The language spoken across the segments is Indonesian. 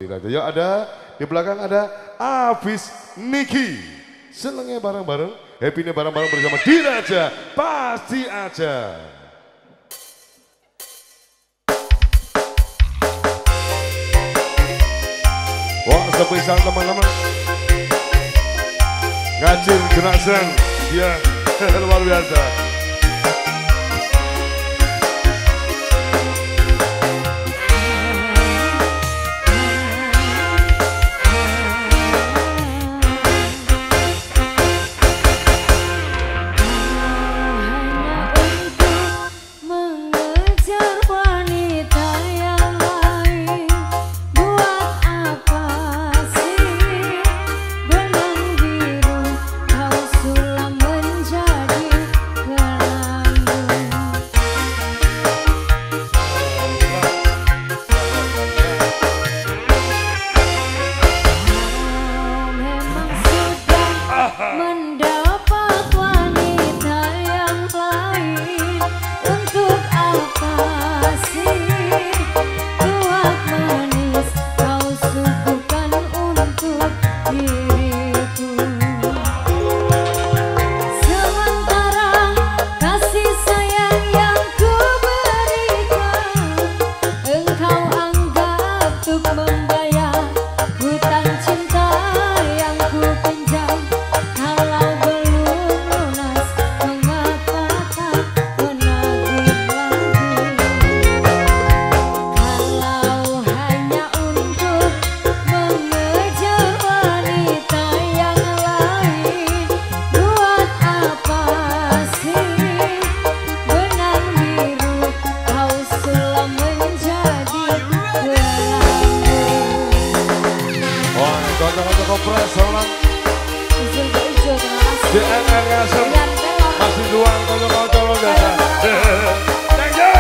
Diraja. Yuk ada, di belakang ada Afis Niki. Senengnya bareng-bareng, happy-nya bareng-bareng bersama Diraja. Pasti aja. Wah, spesial teman-teman. Ngajin Gerasan, ya luar biasa. Masih doang kalau biasa. Thank you.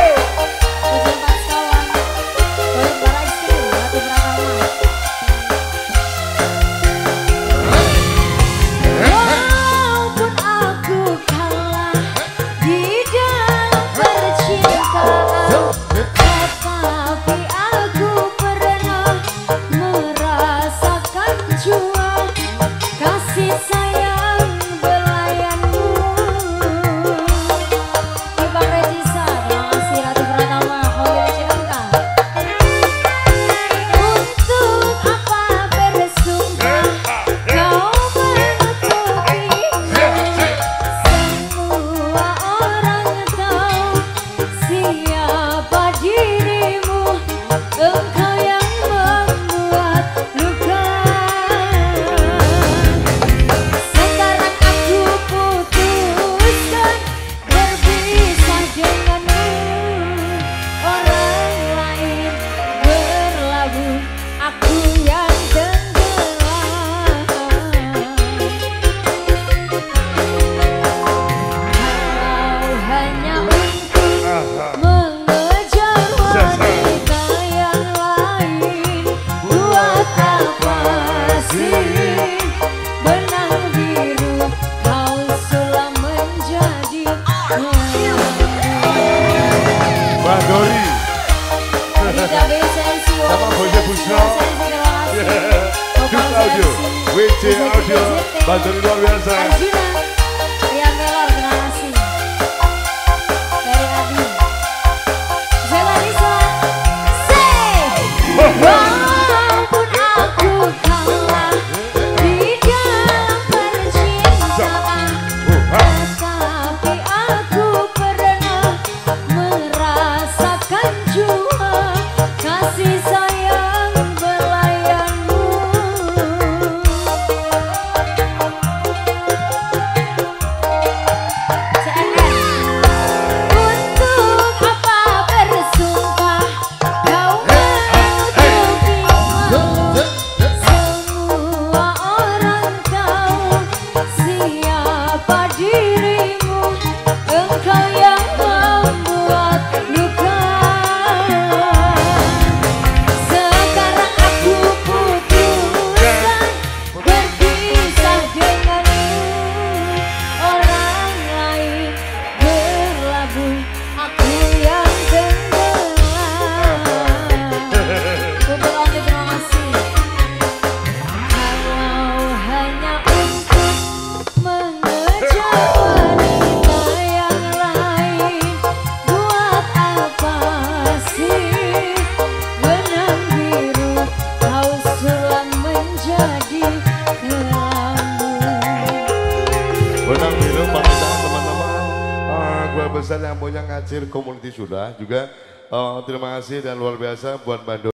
Walaupun aku kalah di dalam percintaan, tetapi aku pernah merasakan jua kasih sayang belayanmu. Ibang Regisa, terima kasih Ratu Pratama, Mobil CMK. Untuk apa bersumpah kau menutupi? Semua orang tahu siapa dirimu. Engkau yang membuat luka. Sekarang aku putuskan berpisah denganmu. Orang lain berlabuh, aku yang tenggelam. Kau hanya untuk mengejar wanita yang lain. Buat apa sih benang biru kau sulam menjadi Mbak Dori. Sama Boynya Busro. Duk Audio, WC Audio, Mbak Dori luar biasa. Arjuna, Rian Melor, terima kasih. Dari Adi. Zelanisa, walaupun aku kalah di dalam percintaan, tetapi aku pernah merasakan jua kasih sayang belayanmu. besar yang punya Ngacir Community sudah juga terima kasih dan luar biasa buat Mbak